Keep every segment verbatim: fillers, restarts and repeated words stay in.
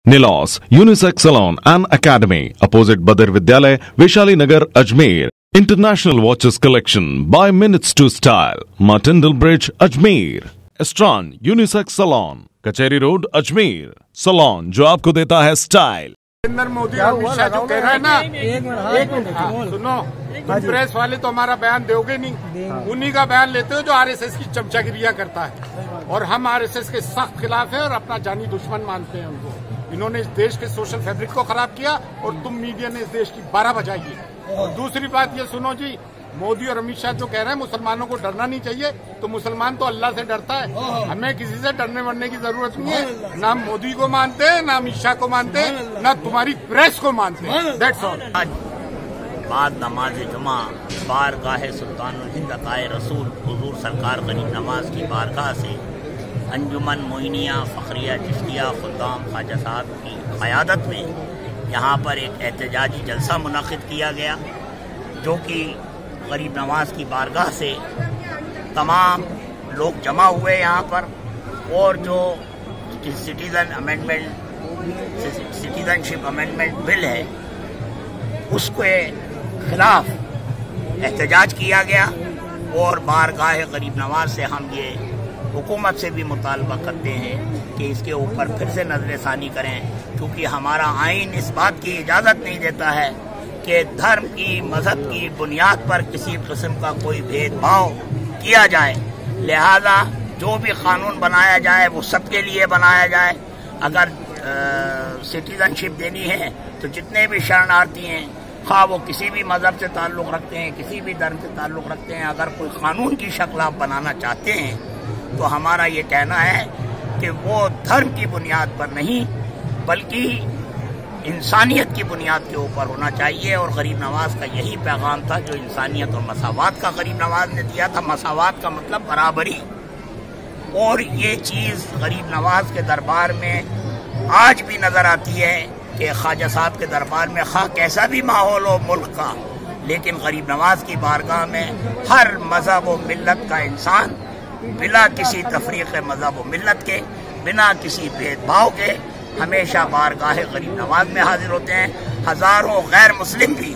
Nilos Unisex Salon and Academy, opposite Badr Vidyalay, Vaishali Nagar, Ajmer. International watches collection by Minutes to Style, Martindale Bridge, Ajmer. Estran Unisex Salon, Kacheri Road, Ajmer. Salon जो आपको देता है style. Narendra Modi और अमित शाह जो कह रहे हैं ना, एक मिनट सुनो, प्रेस वाले तो हमारा बयान दोगे नहीं, उन्हीं का बयान लेते हो जो आरएसएस की चमचागिरियां करता है, और हम आरएसएस के सख्त खिलाफ है और अपना जानी दुश्मन मानते हैं उनको। इन्होंने इस देश के सोशल फैब्रिक को खराब किया और तुम मीडिया ने इस देश की बारह बजाई है। और दूसरी बात ये सुनो जी, मोदी और अमित शाह जो कह रहे हैं मुसलमानों को डरना नहीं चाहिए, तो मुसलमान तो अल्लाह से डरता है, हमें किसी से डरने वरने की जरूरत नहीं है। ना मोदी को मानते हैं, ना अमित शाह को मानते हैं, ना तुम्हारी प्रेस को मानते हैं। That's all. बाद नमाज जुमा बारगाह सुल्तानुल हिंद अताए रसूल हुजूर सरकार गरीब नवाज की बारगाह से अंजुमन मोइनिया फ़खरिया चिश्तिया खुद्दाम ख्वाजा साहब की क़यादत में यहाँ पर एक एहतजाजी जलसा मुनक़िद किया गया, जो कि गरीब नवाज की बारगाह से तमाम लोग जमा हुए यहाँ पर, और जो citizen amendment citizenship amendment bill है उसके खिलाफ एहतजाज किया गया। और बारगाह गरीब नवाज से हम ये हुकूमत से भी मुतालबा करते हैं कि इसके ऊपर फिर से नज़रसानी करें, क्योंकि हमारा आइन इस बात की इजाज़त नहीं देता है कि धर्म की मजहब की बुनियाद पर किसी किस्म का कोई भेदभाव किया जाए। लिहाजा जो भी कानून बनाया जाए वो सबके लिए बनाया जाए। अगर सिटीजनशिप देनी है तो जितने भी शरणार्थी हैं, खा वो किसी भी मजहब से ताल्लुक़ रखते हैं, किसी भी धर्म से ताल्लुक़ रखते हैं, अगर कोई कानून की शक्ल आप बनाना चाहते हैं तो हमारा ये कहना है कि वो धर्म की बुनियाद पर नहीं बल्कि इंसानियत की बुनियाद के ऊपर होना चाहिए। और गरीब नवाज का यही पैगाम था जो इंसानियत और मसावात का गरीब नवाज ने दिया था। मसावात का मतलब बराबरी, और ये चीज़ गरीब नवाज के दरबार में आज भी नज़र आती है कि ख्वाजा साहब के दरबार में खा कैसा भी माहौल हो मुल्क का, लेकिन गरीब नवाज की बारगाह में हर मजहब व मिल्लत का इंसान बिना किसी तफरीक मजहब व मिल्लत के, बिना किसी भेदभाव के हमेशा बारगाह गरीब नवाज में हाजिर होते हैं। हजारों गैर मुस्लिम भी,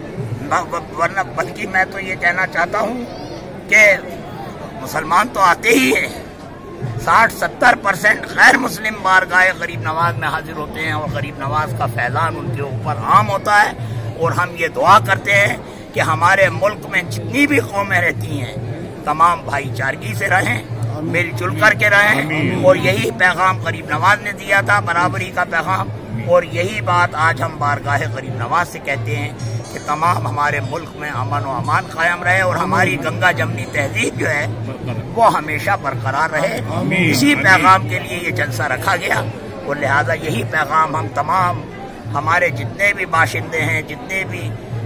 वरना बल्कि मैं तो ये कहना चाहता हूँ कि मुसलमान तो आते ही हैं, साठ सत्तर परसेंट गैर मुस्लिम बारगाह गरीब नवाज में हाजिर होते हैं और गरीब नवाज का फैलान उनके ऊपर आम होता है। और हम ये दुआ करते हैं कि हमारे मुल्क में जितनी भी कौमें रहती हैं तमाम भाईचारगी से रहें, मिलजुल कर के रहें, और यही पैगाम गरीब नवाज ने दिया था, बराबरी का पैगाम। और यही बात आज हम बारगाह गरीब नवाज से कहते हैं कि तमाम हमारे मुल्क में अमन व अमान कायम रहे और हमारी गंगा जमनी तहजीब जो है वो हमेशा बरकरार रहे। इसी पैगाम के लिए ये जलसा रखा गया, और लिहाजा यही पैगाम हम तमाम हमारे जितने भी बाशिंदे हैं, जितने भी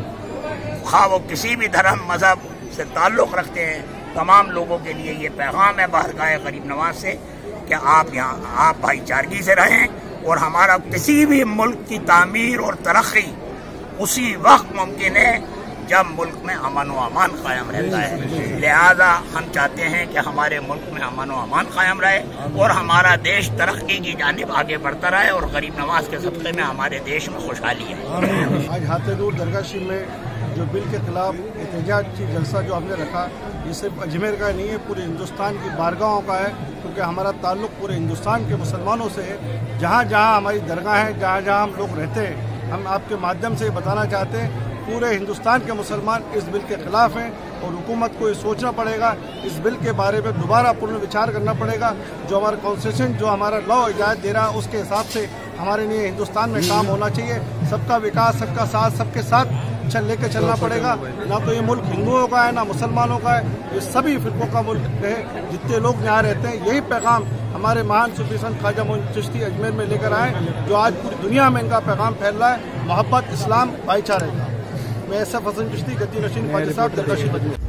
खा वो किसी भी धर्म मजहब से ताल्लुक़ रखते हैं, तमाम लोगों के लिए ये पैगाम है बारगाह गरीब नवाज से कि आप यहाँ आप भाईचारगी से रहें, और हमारा किसी भी मुल्क की तामीर और तरक्की उसी वक्त मुमकिन है जब मुल्क में अमन व अमान कायम रहता है। लिहाजा हम चाहते हैं कि हमारे मुल्क में अमन व अमान कायम रहे और हमारा देश तरक्की की जानिब आगे बढ़ता रहे, और गरीब नवाज के सदक़े में हमारे देश में खुशहाली है। आज हाथेदूर दरगाह शरीफ में जो बिल के खिलाफ एहतजाजी जलसा जो हमने रखा, ये सिर्फ अजमेर का नहीं है, पूरे हिंदुस्तान की बारगाहों का है, क्योंकि हमारा ताल्लुक़ पूरे हिंदुस्तान के मुसलमानों से है। जहाँ जहाँ हमारी दरगाह है, जहाँ जहाँ हम लोग रहते हैं, हम आपके माध्यम से बताना चाहते हैं पूरे हिंदुस्तान के मुसलमान इस बिल के खिलाफ हैं, और हुकूमत को ये सोचना पड़ेगा, इस बिल के बारे में दोबारा पुनर्विचार करना पड़ेगा। जो हमारा कॉन्स्टिट्यूशन, जो हमारा लॉ इजाज़त दे रहा है, उसके हिसाब से हमारे लिए हिंदुस्तान में काम होना चाहिए। सबका विकास, सबका साथ, सबके साथ चल लेके चलना पड़ेगा। ना तो ये मुल्क हिंदुओं का है ना मुसलमानों का है, ये सभी फिरकों का मुल्क है, जितने लोग यहाँ रहते हैं। यही पैगाम हमारे महान सूफी संत ख्वाजा मोइन चिश्ती अजमेर में लेकर आए, जो आज पूरी दुनिया में इनका पैगाम फैल रहा है, मोहब्बत, इस्लाम, भाईचारे का। मैं एस एफ हसन चिश्ती, गद्दी नशीन ख्वाजा साहब, दरगाह शरीफ अजमेर।